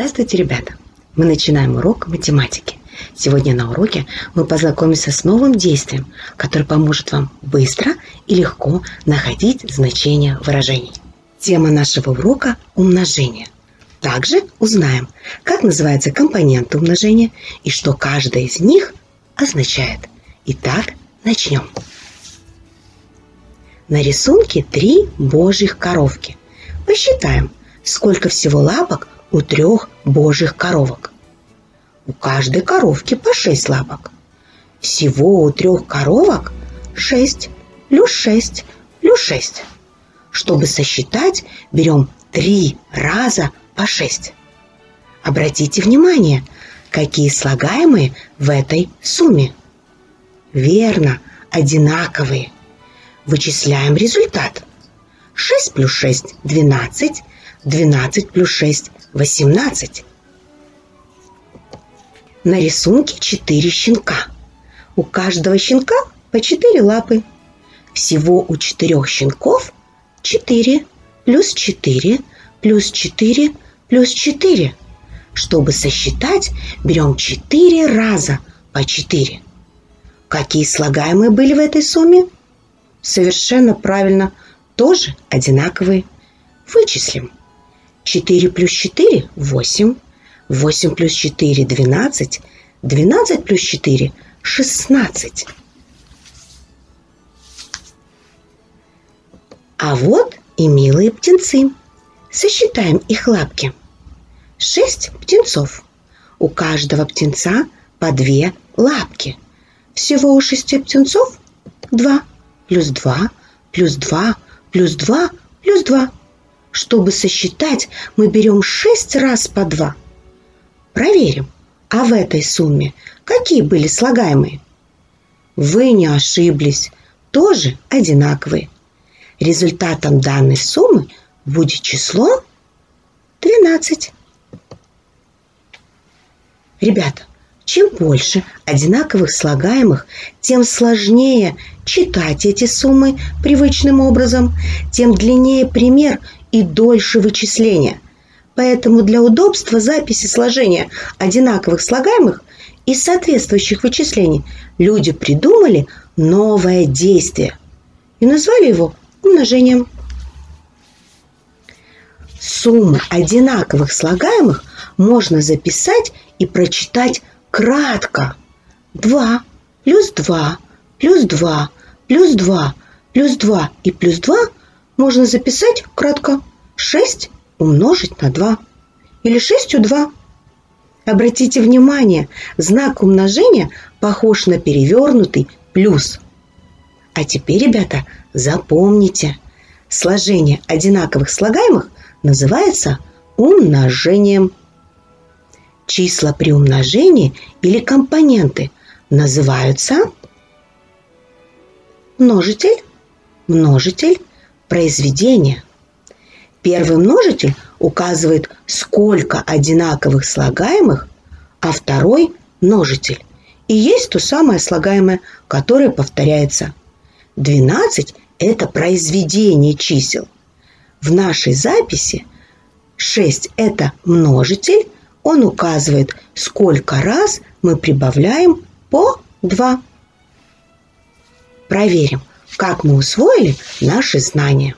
Здравствуйте, ребята! Мы начинаем урок математики. Сегодня на уроке мы познакомимся с новым действием, которое поможет вам быстро и легко находить значения выражений. Тема нашего урока – умножение. Также узнаем, как называются компоненты умножения и что каждая из них означает. Итак, начнем. На рисунке 3 божьих коровки. Посчитаем, сколько всего лапок у 3 божьих коровок. У каждой коровки по 6 лапок. Всего у 3 коровок 6 плюс 6 плюс 6. Чтобы сосчитать, берем 3 раза по 6. Обратите внимание, какие слагаемые в этой сумме. Верно, одинаковые. Вычисляем результат. 6 плюс 6 – 12, 12 плюс 6 – 18. На рисунке 4 щенка. У каждого щенка по 4 лапы. Всего у 4 щенков 4 плюс 4 плюс 4 плюс 4. Чтобы сосчитать, берем 4 раза по 4. Какие слагаемые были в этой сумме? Совершенно правильно, тоже одинаковые. Вычислим. 4 плюс 4 – 8. 8 плюс 4 – 12. 12 плюс 4 – 16. А вот и милые птенцы. Сосчитаем их лапки. 6 птенцов. У каждого птенца по 2 лапки. Всего у 6 птенцов 2 плюс 2 плюс 2 плюс 2 плюс 2. Чтобы сосчитать, мы берем 6 раз по 2. Проверим, а в этой сумме какие были слагаемые? Вы не ошиблись, тоже одинаковые. Результатом данной суммы будет число 12. Ребята, чем больше одинаковых слагаемых, тем сложнее читать эти суммы привычным образом, тем длиннее пример и дольше вычисления. Поэтому для удобства записи сложения одинаковых слагаемых и соответствующих вычислений люди придумали новое действие и назвали его умножением. Суммы одинаковых слагаемых можно записать и прочитать кратко. 2 плюс 2 плюс 2 плюс 2 плюс 2 и плюс 2 можно записать кратко. 6 умножить на 2 или 6 – 2. Обратите внимание, знак умножения похож на перевернутый плюс. А теперь, ребята, запомните, сложение одинаковых слагаемых называется умножением. Числа при умножении или компоненты называются множитель, множитель, произведение. Первый множитель указывает, сколько одинаковых слагаемых, а второй – множитель. И есть то самое слагаемое, которое повторяется. 12 – это произведение чисел. В нашей записи 6 – это множитель, он указывает, сколько раз мы прибавляем по 2. Проверим, как мы усвоили наши знания.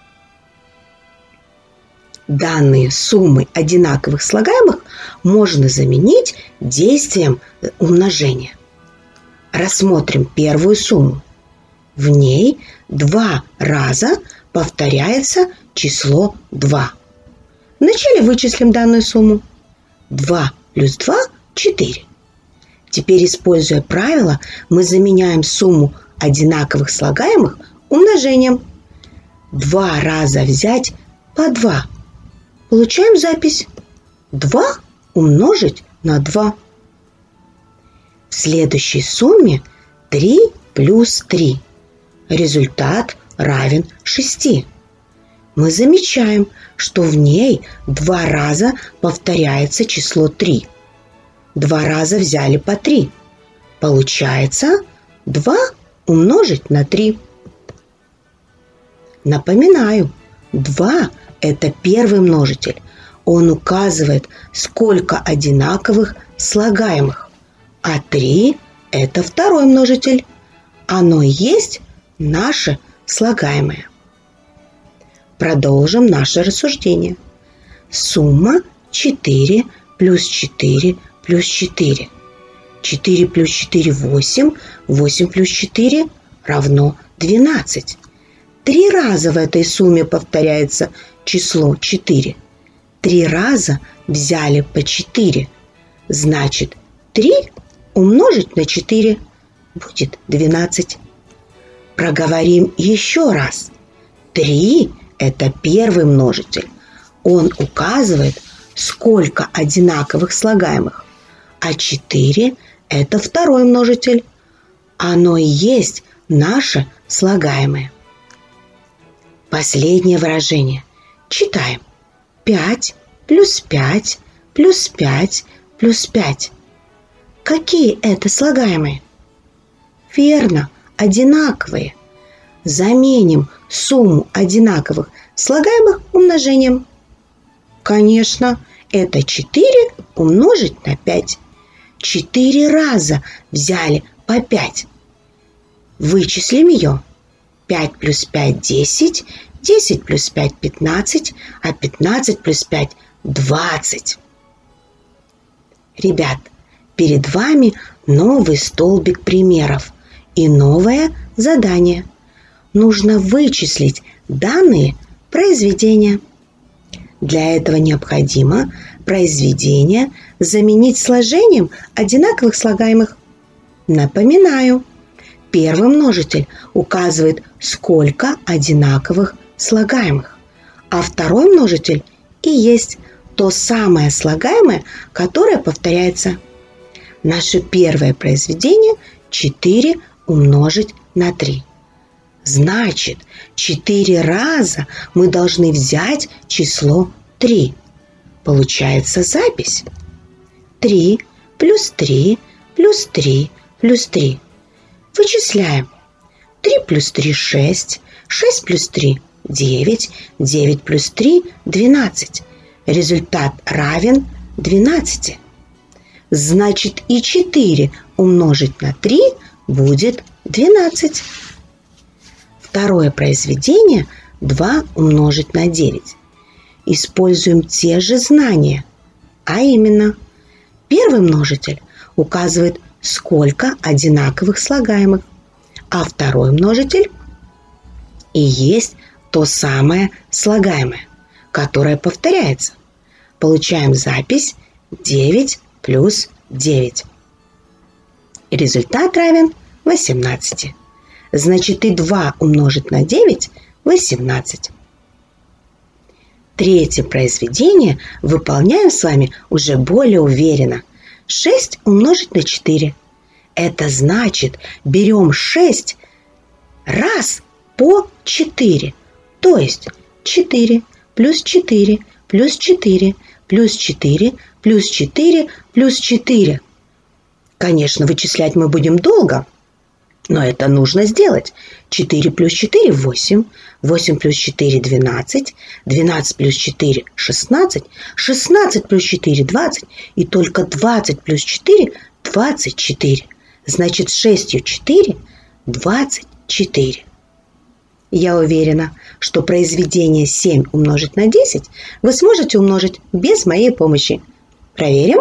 Данные суммы одинаковых слагаемых можно заменить действием умножения. Рассмотрим первую сумму. В ней 2 раза повторяется число 2. Вначале вычислим данную сумму. 2 плюс 2 – 4. Теперь, используя правило, мы заменяем сумму одинаковых слагаемых умножением. 2 раза взять по 2. Получаем запись 2 умножить на 2. В следующей сумме 3 плюс 3. Результат равен 6. Мы замечаем, что в ней 2 раза повторяется число 3. 2 раза взяли по 3. Получается 2 умножить на 3. Напоминаю, 2 – это первый множитель. Он указывает, сколько одинаковых слагаемых. А 3 – это второй множитель. Оно и есть наше слагаемое. Продолжим наше рассуждение. Сумма 4 плюс 4 плюс 4. 4 плюс 4 – 8. 8 плюс 4 равно 12. 3 раза в этой сумме повторяется число 4. 3 раза взяли по 4. Значит, 3 умножить на 4 будет 12. Проговорим еще раз. 3 – это первый множитель. Он указывает, сколько одинаковых слагаемых. А 4 – это второй множитель. Оно и есть наше слагаемое. Последнее выражение. Читаем. 5 плюс 5 плюс 5 плюс 5. Какие это слагаемые? Верно, одинаковые. Заменим сумму одинаковых слагаемых умножением. Конечно, это 4 умножить на 5. 4 раза взяли по 5. Вычислим ее. 5 плюс 5 – 10, 10 плюс 5 – 15, а 15 плюс 5 – 20. Ребят, перед вами новый столбик примеров и новое задание. Нужно вычислить данные произведения. Для этого необходимо произведение заменить сложением одинаковых слагаемых. Напоминаю, первый множитель указывает, сколько одинаковых слагаемых, а второй множитель и есть то самое слагаемое, которое повторяется. Наше первое произведение – 4 умножить на 3. Значит, 4 раза мы должны взять число 3. Получается запись. 3 плюс 3 плюс 3 плюс 3. Вычисляем. 3 плюс 3 – 6. 6 плюс 3 – 9. 9 плюс 3 – 12. Результат равен 12. Значит, и 4 умножить на 3 будет 12. Второе произведение – 2 умножить на 9. Используем те же знания, а именно, первый множитель указывает, сколько одинаковых слагаемых, а второй множитель и есть то самое слагаемое, которое повторяется. Получаем запись 9 плюс 9. Результат равен 18. Значит, и 2 умножить на 9 – 18. Третье произведение выполняем с вами уже более уверенно. 6 умножить на 4. Это значит, берем 6 раз по 4. То есть 4 плюс 4 плюс 4 плюс 4 плюс 4 плюс 4. Конечно, вычислять мы будем долго, но это нужно сделать. 4 плюс 4 – 8. 8 плюс 4 – 12. 12 плюс 4 – 16. 16 плюс 4 – 20. И только 20 плюс 4 – 24. Значит, с 6 4 – 24. Я уверена, что произведение 7 умножить на 10 вы сможете умножить без моей помощи. Проверим?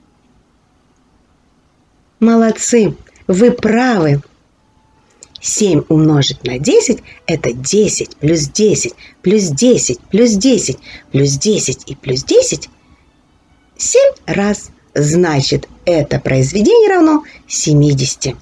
Молодцы! Вы правы! 7 умножить на 10 – это 10 плюс 10 плюс 10 плюс 10 плюс 10 и плюс 10 – 7 раз. Значит, это произведение равно 70.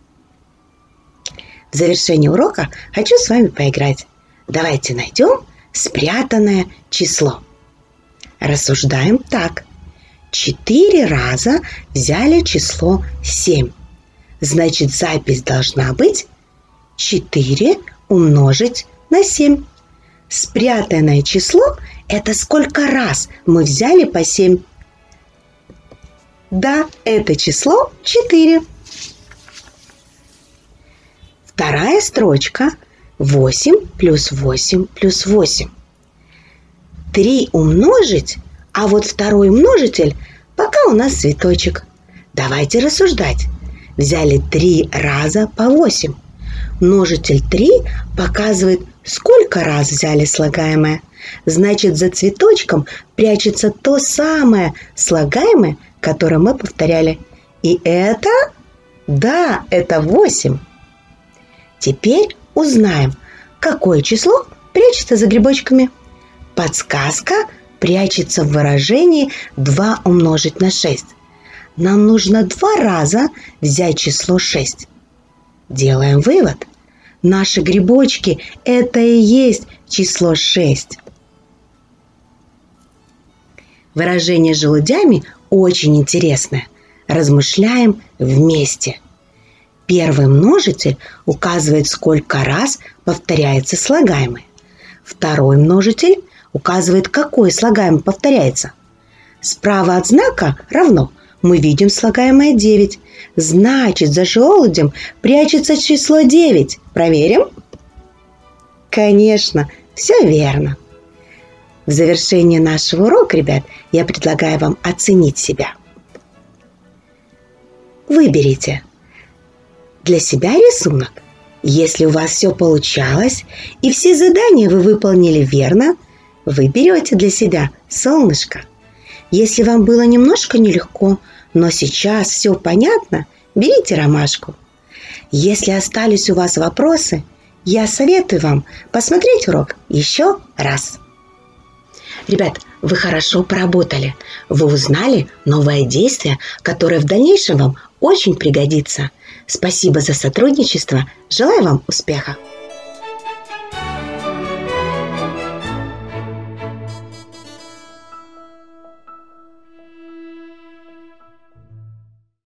В завершении урока хочу с вами поиграть. Давайте найдем спрятанное число. Рассуждаем так. 4 раза взяли число 7. Значит, запись должна быть 4 умножить на 7. Спрятанное число – это сколько раз мы взяли по 7. Да, это число 4. Вторая строчка – 8 плюс 8 плюс 8. 3 умножить А вот второй множитель пока у нас цветочек. Давайте рассуждать. Взяли 3 раза по 8. Множитель 3 показывает, сколько раз взяли слагаемое. Значит, за цветочком прячется то самое слагаемое, которое мы повторяли. И это, да, это 8. Теперь узнаем, какое число прячется за грибочками. Подсказка прячется в выражении 2 умножить на 6. Нам нужно 2 раза взять число 6. Делаем вывод. Наши грибочки – это и есть число 6. Выражение желудями очень интересное. Размышляем вместе. Первый множитель указывает, сколько раз повторяется слагаемое. Второй множитель указывает, какое слагаемое повторяется. Справа от знака «равно» мы видим слагаемое 9. Значит, за желудем прячется число 9. Проверим? Конечно, все верно. В завершении нашего урока, ребят, я предлагаю вам оценить себя. Выберите для себя рисунок. Если у вас все получалось и все задания вы выполнили верно, вы берете для себя солнышко. Если вам было немножко нелегко, но сейчас все понятно, берите ромашку. Если остались у вас вопросы, я советую вам посмотреть урок еще раз. Ребят, вы хорошо поработали. Вы узнали новое действие, которое в дальнейшем вам очень пригодится. Спасибо за сотрудничество. Желаю вам успеха!